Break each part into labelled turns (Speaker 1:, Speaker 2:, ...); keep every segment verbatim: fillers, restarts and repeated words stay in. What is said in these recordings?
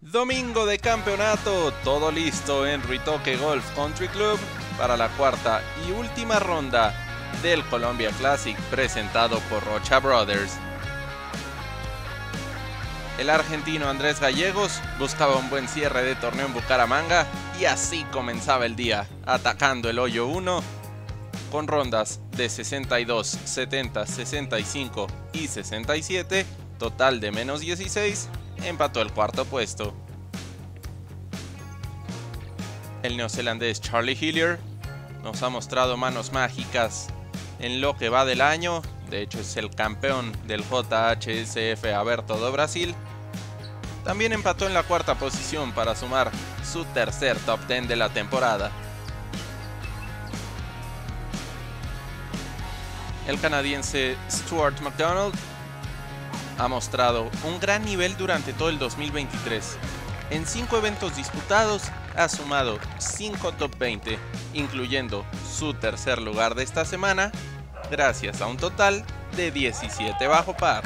Speaker 1: Domingo de campeonato, todo listo en Ritoque Golf Country Club para la cuarta y última ronda del Colombia Classic presentado por Rocha Brothers. El argentino Andrés Gallegos buscaba un buen cierre de torneo en Bucaramanga y así comenzaba el día, atacando el hoyo uno con rondas de sesenta y dos, setenta, sesenta y cinco y sesenta y siete, total de menos dieciséis, empató el cuarto puesto. El neozelandés Charlie Hillier nos ha mostrado manos mágicas en lo que va del año, de hecho es el campeón del J H S F Aberto do Brasil. También empató en la cuarta posición para sumar su tercer top diez de la temporada. El canadiense Stuart McDonald ha mostrado un gran nivel durante todo el dos mil veintitrés. En cinco eventos disputados ha sumado cinco top veinte, incluyendo su tercer lugar de esta semana, gracias a un total de diecisiete bajo par.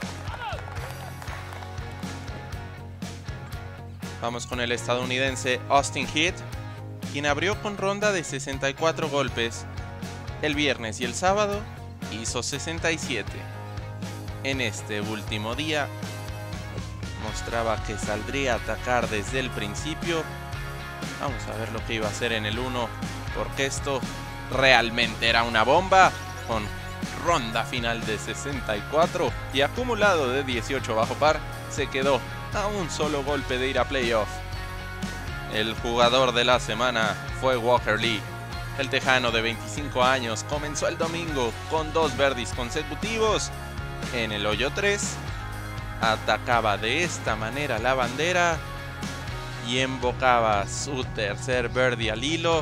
Speaker 1: Vamos con el estadounidense Austin Heath, quien abrió con ronda de sesenta y cuatro golpes. El viernes y el sábado hizo sesenta y siete. En este último día mostraba que saldría a atacar desde el principio. Vamos a ver lo que iba a hacer en el uno, porque esto realmente era una bomba, con ronda final de sesenta y cuatro y acumulado de dieciocho bajo par. Se quedó a un solo golpe de ir a playoff. El jugador de la semana fue Walker Lee. El tejano de veinticinco años comenzó el domingo con dos birdies consecutivos. En el hoyo tres atacaba de esta manera la bandera y embocaba su tercer birdie al hilo.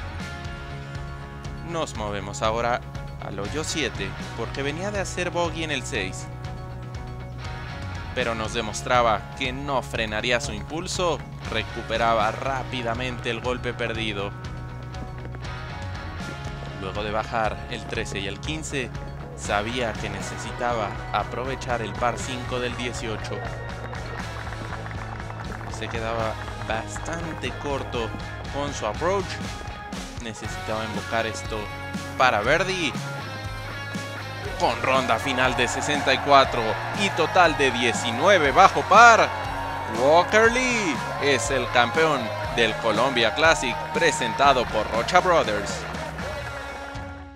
Speaker 1: Nos movemos ahora al hoyo siete porque venía de hacer bogey en el seis, pero nos demostraba que no frenaría su impulso, recuperaba rápidamente el golpe perdido. Luego de bajar el trece y el quince, sabía que necesitaba aprovechar el par cinco del dieciocho. Se quedaba bastante corto con su approach. Necesitaba invocar esto para birdie. Con ronda final de sesenta y cuatro y total de diecinueve bajo par, Walker Lee es el campeón del Colombia Classic presentado por Rocha Brothers.